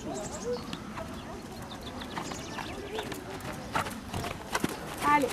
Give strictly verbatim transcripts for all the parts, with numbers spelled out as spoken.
Allez.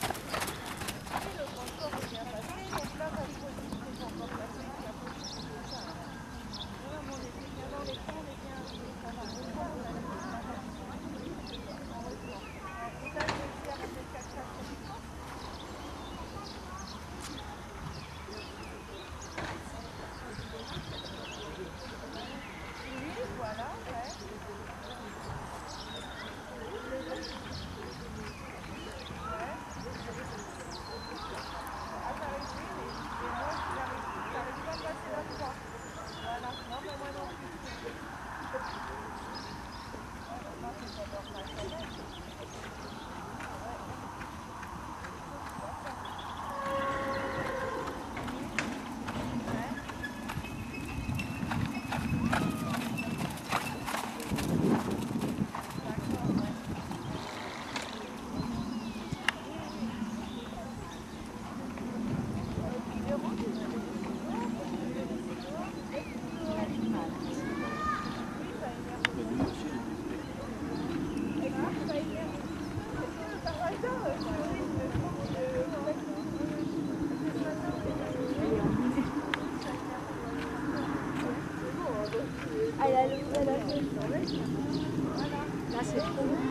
Là, c'est trop bon.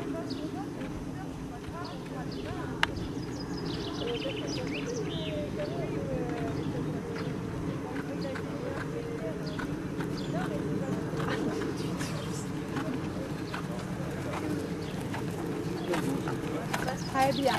Très bien.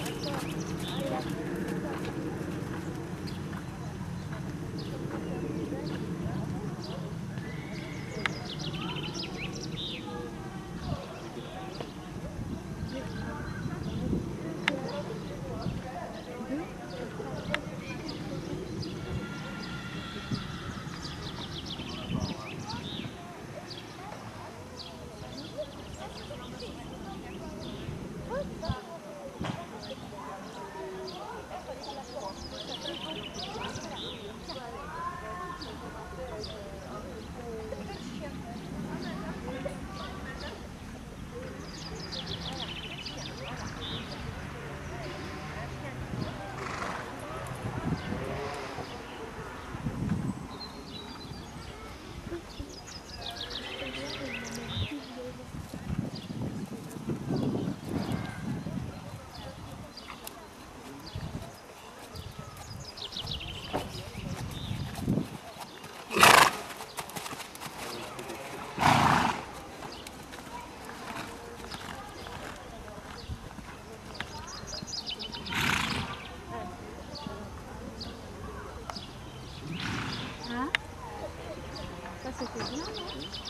C'était bien, non?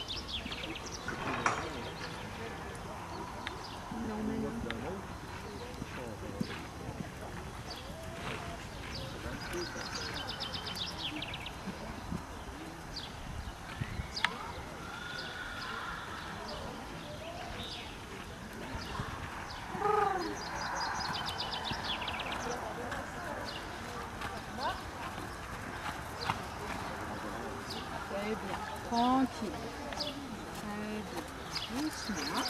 Non, mais non. Très bien. Tranquille. Très bien. Doucement.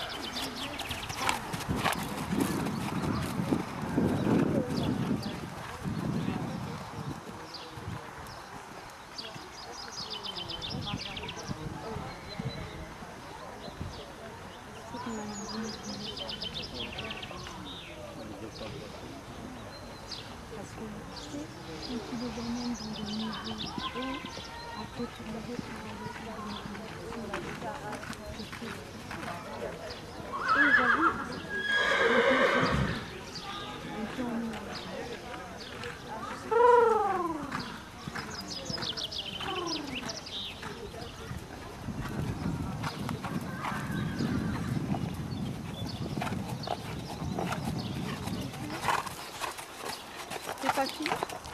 Parce que tu sais, quand tu les emmènes dans des niveaux hauts, après tu les veux travailler sur des niveaux hauts. Et j'avoue, c'est pas fini?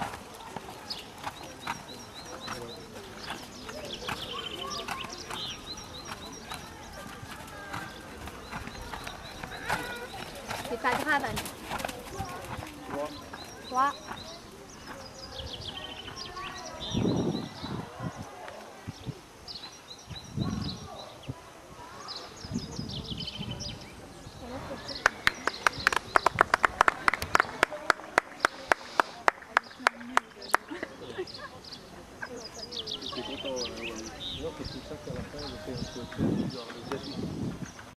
C'est pas grave, Anne. Trois. T'es content, ouais, ouais. Non, c'est tout ça qu'à la fin, je fais un peu de genre le gâchis.